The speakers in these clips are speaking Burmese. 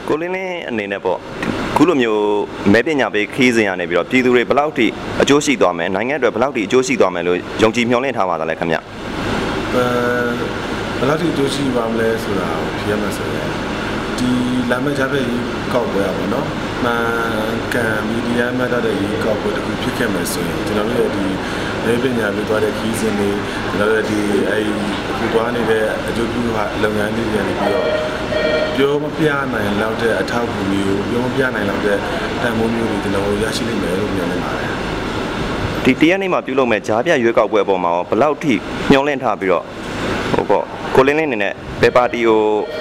ကိုလင်းလင်းအနေနဲ့ပေါ့ခုလိုမျိုးမဲပညာပေးခီးစဉ်ရနေပြီးတော့ပြည်သူတွေဘယ်လောက်ထိအကျိုးရှိသွားမယ်နိုင်ငံအတွက်ဘယ်လောက်ထိအကျိုးရှိသွားမယ်လို့ယုံကြည်မျှော်လင့်ထားပါသလဲခင်ဗျဘယ်လောက်ထိအကျိုးရှိပါမလဲဆိုတာကိုဖြေရမှာဆိုရင်ဒီလာမယ့်ကြားပဲကောက်ပွဲရပါတော့မှန်ကန်မီဒီယာမှတ်တဲ့ရေကောက်ပွဲတစ်ခုဖြစ်ခဲ့မယ်ဆိုရင်ကျွန်တော်တို့ရဲ့ဒီမဲပညာပေးသွားတဲ့ခီးစဉ်တွေကျွန်တော်တို့ဒီအခုသွားနေတဲ့အကျိုးပြုဟာလုပ်ငန်းတွေပြန်ပြီးတော့ပြောမပြနိုင်လောက်တဲ့အထောက်အကူမျိုးပြောမပြနိုင်လောက်တဲ့တန်ဖိုးမျိုးတွေကျွန်တော်ရရှိနိုင်မယ်လို့ပြောနေပါတယ်ဒီတရက်နေ့မှာပြုလုပ်မဲ့ဂျားပြရွေးကောက်ပွဲအပေါ်မှာဘယ်လောက်ထိမျှော်လင့်ထားပြီးတော့ဟုတ်ပေါ့ကိုလင်းလင်းနေနဲ့ဘယ်ပါတီကို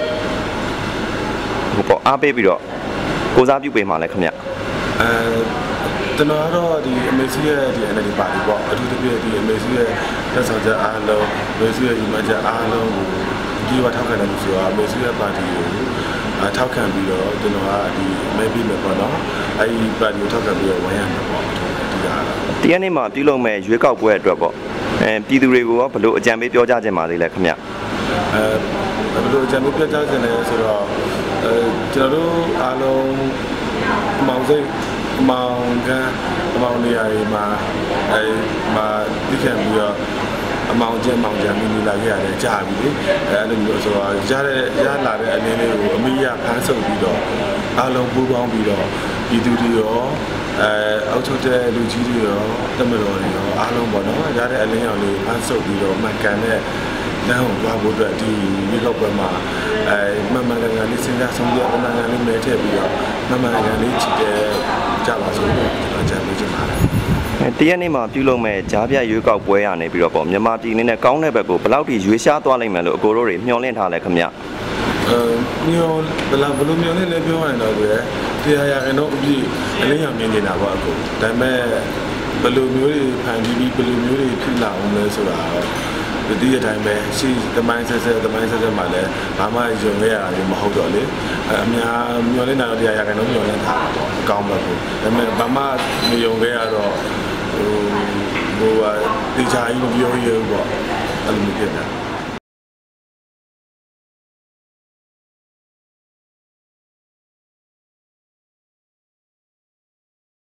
ဟုတ်ပေါ့အားပေးပြီးတော့ကိုစားပြုပေးမှာလဲခင်ဗျကျွန်တော်ကတော့ဒီအမေစီရဲ့ဒီ NLD ပါတီပေါ့အထူးသဖြင့်ဒီအမေစီရဲ့လက်ဆောင်ချက်အားလုံးအမေစီရဲ့ဒီမချက်အားလုံးကိုဒီဝါထောက်ခံတယ်လို့ဆိုတာအမေစီရဲ့ပါတီကိုထောက်ခံပြီးတော့ကျွန်တော်ကဒီမဲပေးမယ်ပေါ့နော်အဲဒီပါတီကိုထောက်ခံပြီးတော့ဝိုင်းရမှာပေါ့ဒီကတော့တရက်နေ့မှာပြုလုပ်မဲ့ရွေးကောက်ပွဲအတွက်ပေါ့ပြည်သူတွေကိုရောဘယ်လိုအကြံပေးပြောကြားခြင်းပါသေးလဲခင်ဗျဘယ်လိုအကြံပေးပြောကြားခြင်းလဲဆိုတော့ကျွန်တော်တို့အားလုံးမောင်စိတ်မောင်ကန်မောင်နေရာတွေမှာမှာသိခံပြီးတော့အမောင်ကျမီနီလာခဲ့ရတယ်ကြာပြီလေအဲ့လိုမျိုးဆိုတော့ရလာတဲ့အနေလေးကိုအမိရဖမ်းဆုပ်ပြီးတော့အားလုံးပူးပေါင်းပြီးတော့ပြည်သူတွေရောအောက်ချုပ်တဲ့လူကြီးတွေရောတမတော်တွေရောအားလုံးပေါ့နော်ရတဲ့အလင်းရောင်လေးဖမ်းဆုပ်ပြီးတော့မှန်ကန်တဲ့လမ်းကိုသွားဖို့အတွက်ဒီမြေကောက်ပွဲမှာမမှန်ကန်ကန်လေးစဉ်းစားဆုံးဖြတ်မှန်ကန်လေးမဲထည့်ပြီးတော့မှန်ကန်လေးချစ်တဲ့ကြပါစို့ကျွန်တော်ကြံပေးချင်ပါတယ်တရက်နေ့မှာပြုလုပ်မဲ့ဂျားပြရွေးကောက်ပွဲရနေပြီးတော့ပေါ့မြန်မာပြည်နဲ့ကောင်းတဲ့ဘက်ကိုဘယ်လောက်ထိရွေးရှားသွားနိုင်မယ်လို့အကိုတို့တွေမျှော်လင့်ထားလဲခင်ဗျမျောဘယ်လိုမျော်လင့်လဲပြောရရင်တော့တရားရရင်တော့အပြည့်အလင်းရောင်မြင်နေတာပေါ့အကိုဒါပေမဲ့ဘယ်လိုမျိုးတွေဖန်ပြီးဘယ်လိုမျိုးတွေဖြစ်လာအောင်လဲဆိုတာဒီအတိုင်းပဲရှိသမိုင်းဆက်မှာလည်းဘာမှယုံရရမဟုတ်တော့လေအများမျောလင်းတာတော့တရားရခိုင်တော့မျောလင်းတာပေါ့အကောင်းပဲပေါ့ဒါပေမဲ့ဘာမှမယုံခဲ့ရတော့ဟိုတေချာကြီးမပြောရဘူးပေါ့အဲ့လိုမျိုးဖြစ်တာ